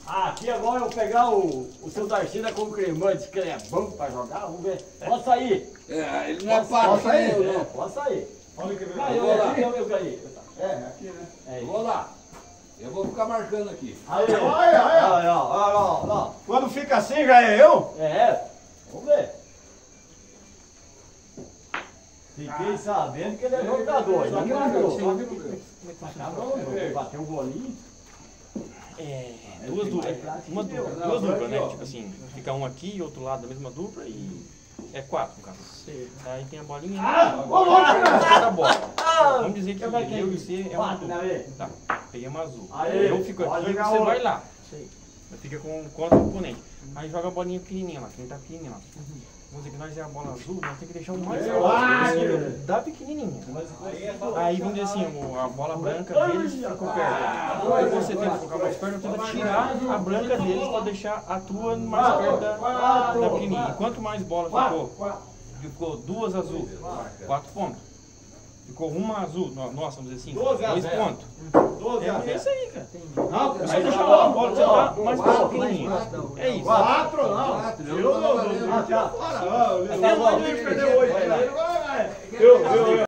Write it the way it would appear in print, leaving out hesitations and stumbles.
Aqui agora eu vou pegar o seu Darcina com cremante, que ele é bom pra jogar. Vamos ver. Pode sair. É, ele não é fácil. Pode sair, não. Pode sair. Olha que Eu vou lá. Eu ganhei. É, aqui, né? É Eu isso. vou lá. Eu vou ficar marcando aqui. Aí, Olha. Quando fica assim, já é eu? É. Vamos ver. Fiquei sabendo que ele é jogador. Só que não bateu o bolinho. É, duas duplas. Duas duplas, né? Tipo assim, fica um aqui e outro lado da mesma dupla e é 4 no caso. Aí tem a bolinha. A bola. Vamos dizer que eu e você é uma dupla. Tá, peguei uma azul. Eu fico aqui e você vai lá. Fica contra o oponente. Aí joga a bolinha pequenininha lá, quem tá pequenininha lá. Vamos dizer que nós é a bola azul, nós temos que deixar o mais possível da pequenininha. Aí vamos dizer assim, a bola branca deles ficou perto. Aí você tenta colocar mais perto, tenta tirar a branca deles para deixar a tua mais perto da pequenininha. E quanto mais bola ficou 2 azul, 4 pontos. Ficou uma azul, nossa, vamos dizer assim, 2 pontos. É isso aí, cara. Não, você deixa a bola, você tá mais perto da pequenininha. É isso. 4 não. Eu não. Tchau. Até agora eu perder 8.